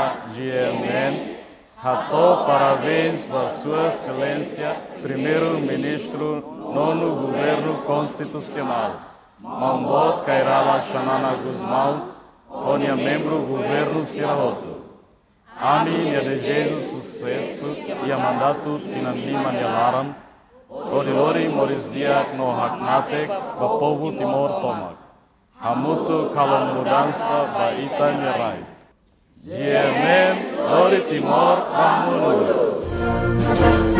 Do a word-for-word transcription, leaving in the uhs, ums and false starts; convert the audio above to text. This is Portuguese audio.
Terra de Yemen, ratou parabéns para Sua Excelência, Primeiro-Ministro, nono Governo Constitucional, Mambot Kairala Xanana Guzmão, Onia membro Governo Sirahoto. Amin ya de Jesus sucesso e a mandato tinandima nialaram, Orilori Moris Diak no Haknatek, ba povo Timor Tomak. Hamutu kalon mudança ba ita nirai. Yemen, Lori Timor, Bamunuru.